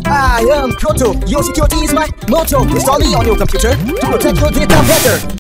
I am Kyoto. Your security is my motto. Install me on your computer to protect your data better.